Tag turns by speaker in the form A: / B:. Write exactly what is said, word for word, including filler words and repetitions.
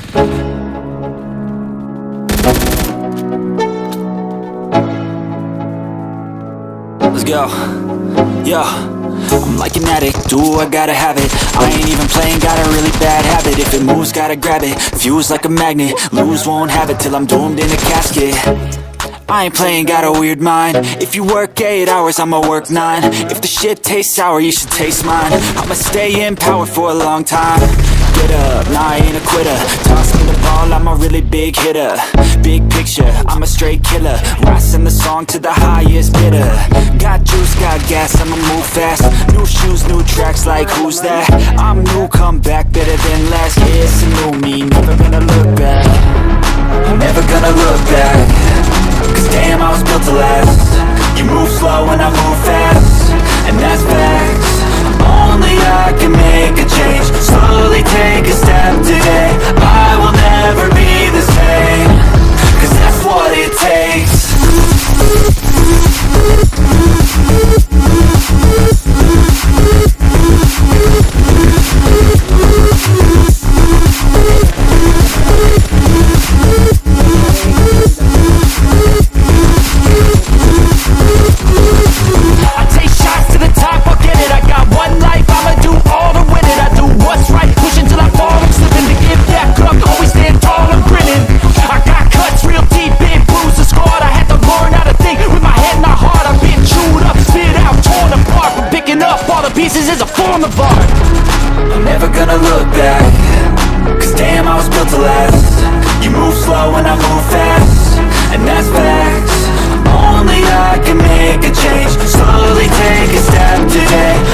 A: Let's go. Yo, I'm like an addict, do I gotta have it. I ain't even playing, got a really bad habit. If it moves, gotta grab it, fuse like a magnet. Lose, won't have it till I'm doomed in a casket. I ain't playing, got a weird mind. If you work eight hours, I'ma work nine. If the shit tastes sour, you should taste mine. I'ma stay in power for a long time. Get up, nah, I ain't a quitter. Toss me the ball, I'm a really big hitter. Big picture, I'm a straight killer. Rising the song to the highest bidder. Got juice, got gas, I'ma move fast. New shoes, new tracks, like who's that? I'm new, come back, better than last. Yeah, it's a new me, never gonna look back. Never gonna look back. Cause damn, I was built to last. You move slow and I move fast, and that's facts. Only I can make a change. Slowly take a step today. I will never be the same, cause that's what it takes. Is a form of art. I'm never gonna look back. Cause damn, I was built to last. You move slow and I move fast, and that's facts. Only I can make a change. Slowly take a step today.